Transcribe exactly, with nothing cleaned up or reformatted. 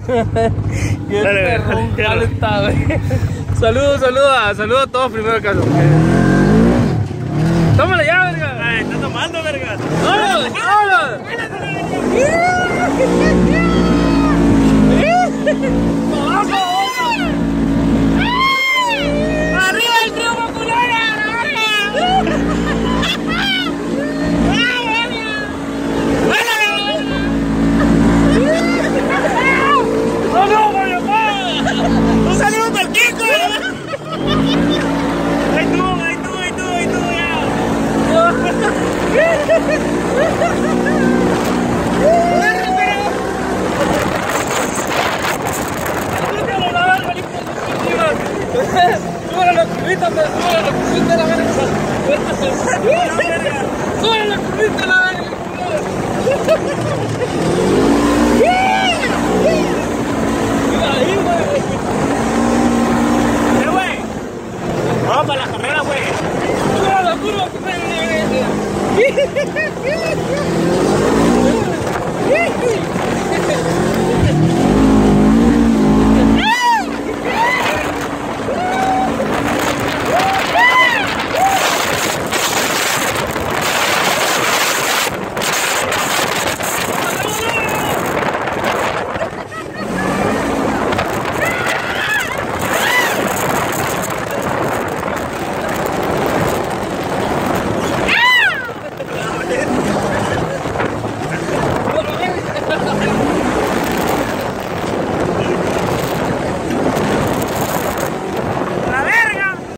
Qué perro jale está, güey. Saludos, saludos, saludos a todos primero que todo. Tómale ya, verga. Ay, está tomando, verga. ¡Vámonos! ¡Vámonos!